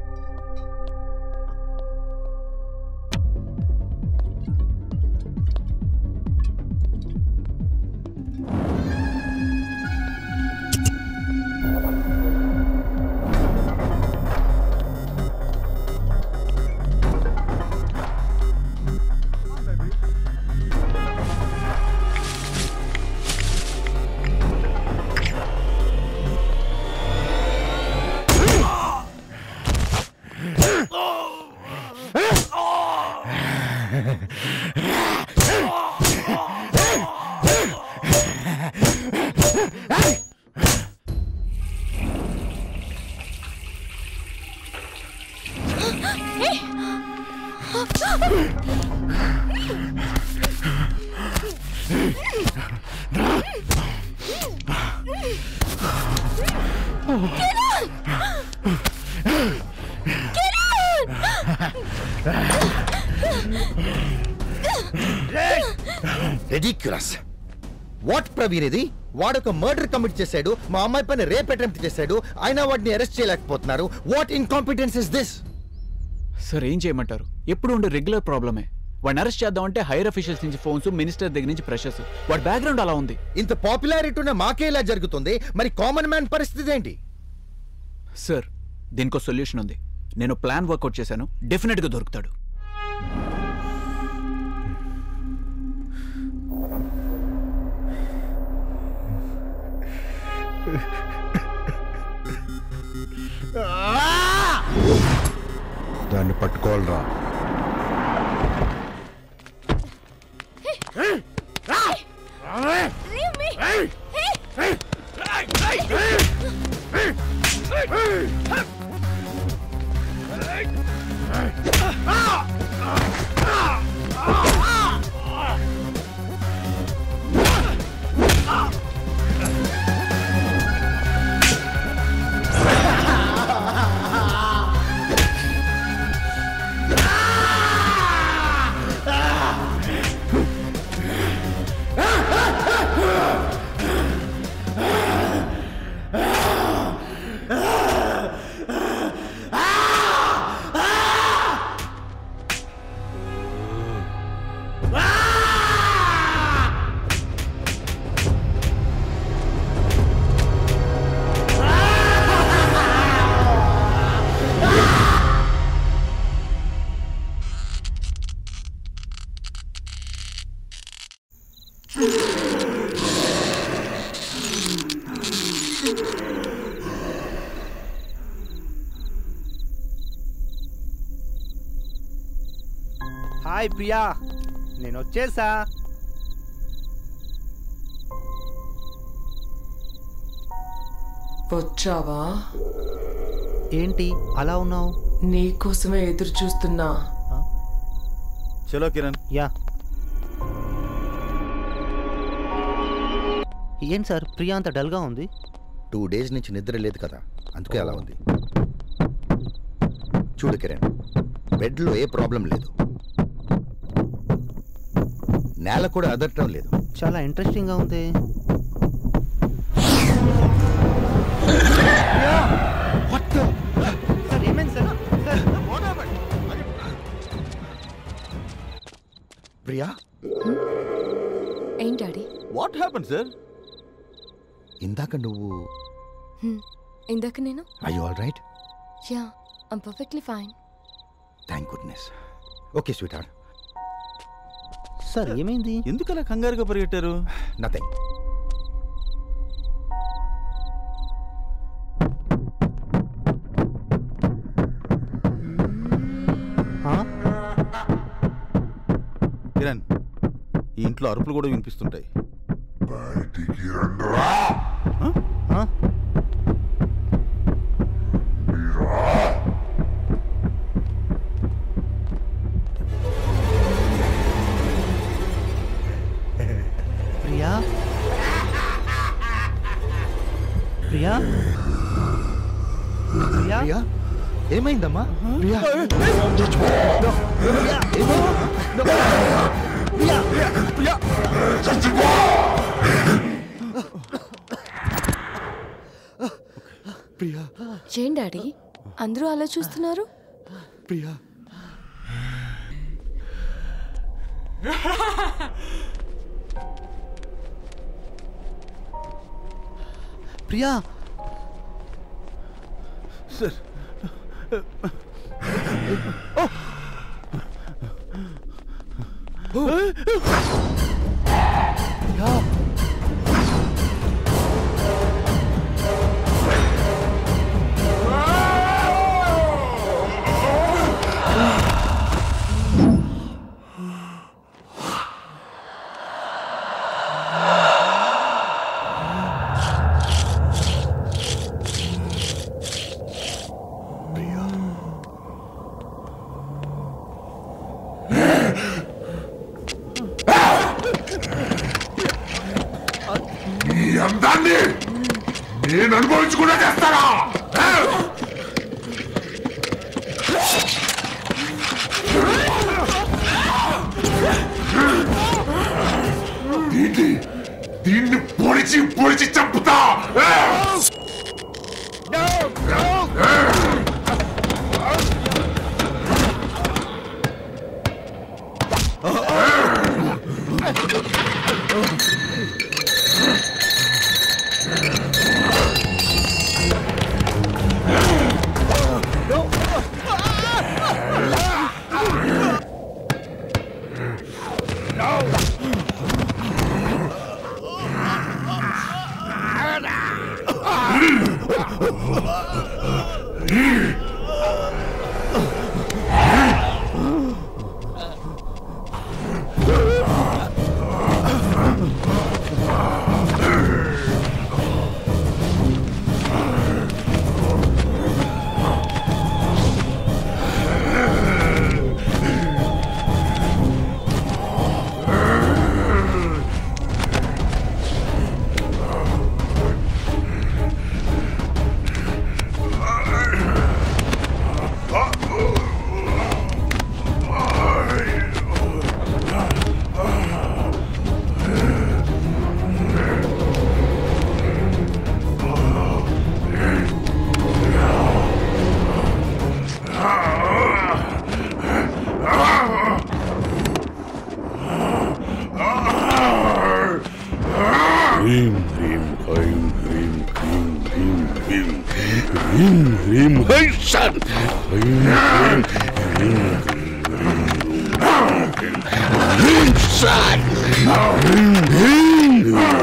Ridiculous. వాట్ ప్రవీణ్ ఇది వాడొక మర్డర్ కమిట్ చేశాడు మా అమ్మాయి పైన రేప్ అటెంప్ట్ చేశాడు అయినా వాడిని అరెస్ట్ చేయలేకపోతున్నారు what incompetence is this sir ఏం చేయమంటారు ఎప్పుడు ఉండే రెగ్యులర్ ప్రాబ్లమే వాడిని అరెస్ట్ చేద్దామంటే హైయర్ అఫీషియల్స్ నుంచి ఫోన్స్ మినిస్టర్ దగ్గర నుంచి ప్రెషర్స్ వాడి బ్యాక్గ్రౌండ్ అలా ఉంది ఇంత పాపులారిటీ ఉన్న మాకే ఇలా జరుగుతుంది మరి కామన్ మ్యాన్ పరిస్థితి ఏంటి సార్ దీనికో సొల్యూషన్ ఉంది నేను ప్లాన్ వర్కౌట్ చేశాను డెఫినెట్గా దొరుకుతాడు దాన్ని పట్టుకోవాలరా హాయ్ ప్రియా నేను వచ్చేసా వచ్చావా ఏంటి అలా ఉన్నావు నీకోసమే ఎదురు చూస్తున్నా చలో కిరణ్. యా. ఏంటి సార్ ప్రియా అంత డల్గా ఉంది? 2 days నుంచి నిద్ర లేదు కదా, అందుకే అలా ఉంది. చూడు కిరణ్, బెడ్లో ఏ ప్రాబ్లం లేదు, నేల కూడా అదరటం లేదు. చాలా ఇంట్రెస్టింగ్గా ఉంది. ప్రియా, ఏంటి డాడీ? What happen sir? ఇందాక నువ్వు ఇందాక నేను I all right? Yeah, I'm perfectly fine. Thank goodness. Okay sweetheart. Sir ఏమైంది? ఎందుకు అలా కంగారుగా పరిగెట్టారు? నథింగ్. కిరణ్, ఈ ఇంట్లో అరుపులు కూడా వినిపిస్తుంటాయి. బయటికి రండిరా. ప్రియా, ప్రియా, ప్రియా, ఏమైందమ్మా? ప్రియా, ప్రియా. ఏం డాడీ అందరూ అలా చూస్తున్నారు? ప్రియా, ప్రియా. సార్, ఈ అందాన్ని నేను అనుభవించకుండా చేస్తారా? దీన్ని పొడిచి పొడిచి చంపుతా. హ్రీం హ్రీం హ్రీం హ్రీం హ్రీం హ్రీం హ్రీం హ్రీం హ్రీం హై సన్ హ్రీం హ్రీం హ్రీం హ్రీం సన్ హ్రీం హ్రీం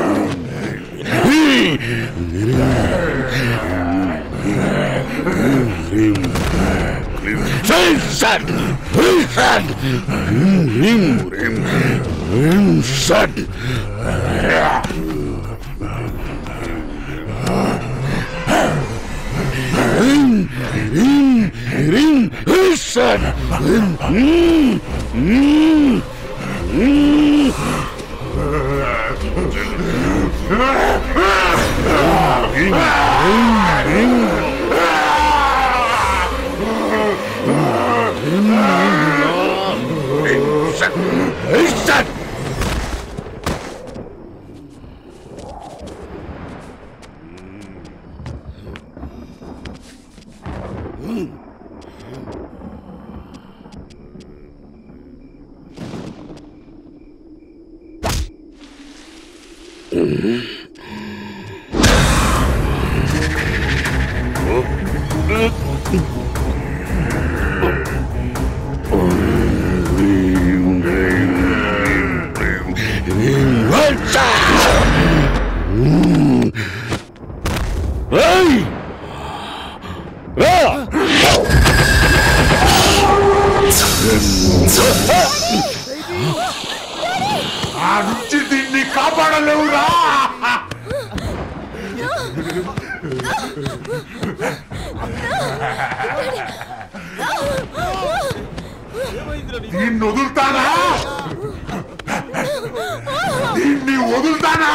హ్రీం హై సన్ హై సన్ హ్రీం హ్రీం హ్రీం హ్రీం సన్ Ring, ring, listen. ఆ నుంచి దీన్ని కాపాడలేవురా. దీన్ని వదులుతానా? దీన్ని వదులుతానా?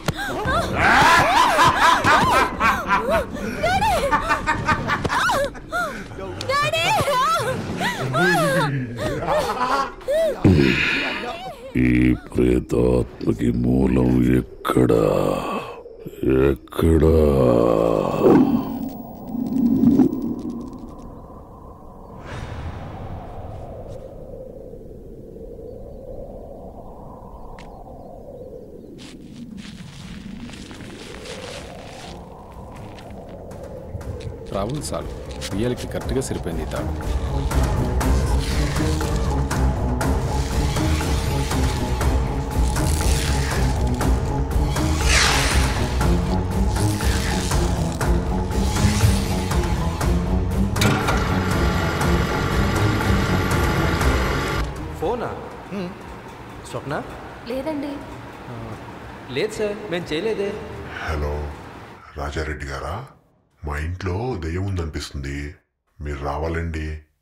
ఈ ప్రేతాత్మకి మూలం ఎక్కడా ఎక్కడా? రావులు సార్ బియ్యాలకి కరెక్ట్గా సరిపోయింది ఈ తాడు. ఫోనా? స్వప్న? లేదండి. లేదు సార్, మేము చేయలేదే. హలో రాజారెడ్డి గారా, మా ఇంట్లో దెయ్యం ఉందనిపిస్తుంది, మీరు రావాలండి.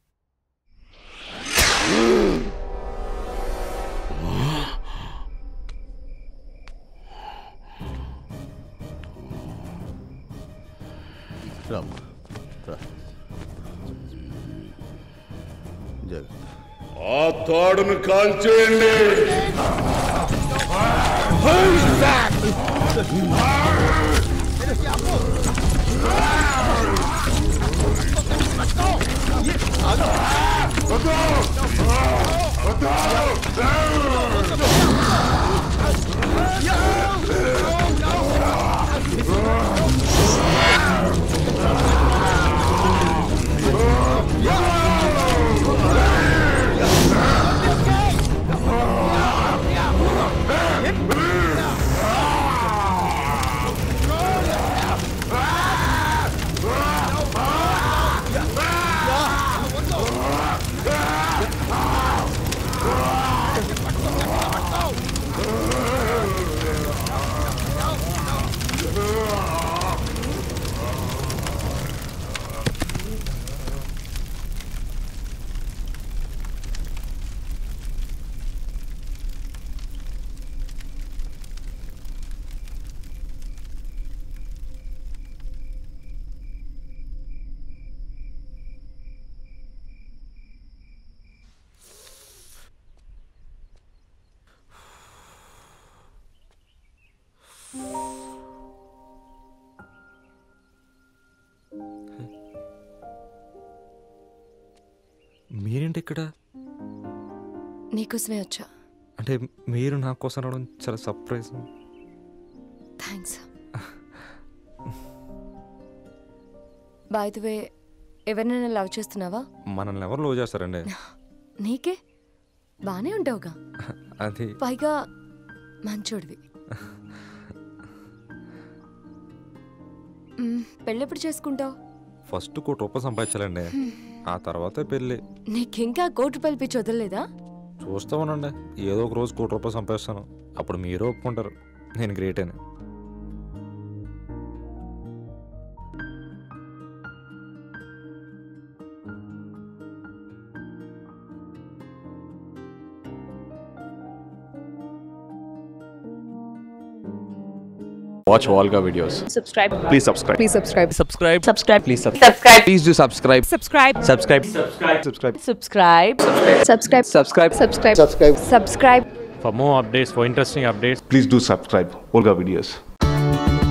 ఆ తాడును కాల్చేయండి. మీరేంటి ఇక్కడ? నీకోసమే వచ్చా. అంటే మీరు నా కోసం రావడం చాలా surprise. Thanks. By the way, ఎవరినైనా లవ్ చేస్తున్నావా? మనల్ని ఎవరు లవ్ చేస్తారండి? నీకే బానే ఉంటావుగా. అది పైగా మంచోడివి. పెళ్ళెప్పుడు చేసుకుంటావు? ఫస్ట్ ₹1 సంపాదించాలండి, ఆ తర్వాతే పెళ్ళి. నీకింకా ₹1 పిచ్చి వదలలేదా? చూస్తా ఉండండి, ఏదో ఒక రోజు ₹1 సంపాదిస్తాను, అప్పుడు మీరే ఒప్పుకుంటారు నేను గ్రేట్ అని. Watch Volga videos. Subscribe. Please subscribe. Please subscribe. Subscribe. Subscribe. Please Subscribe. Please do subscribe. Subscribe. Subscribe. Subscribe. Subscribe. Subscribe. Subscribe. Subscribe. Subscribe. Subscribe. Subscribe. For more updates, for interesting updates, Please do subscribe. Volga videos.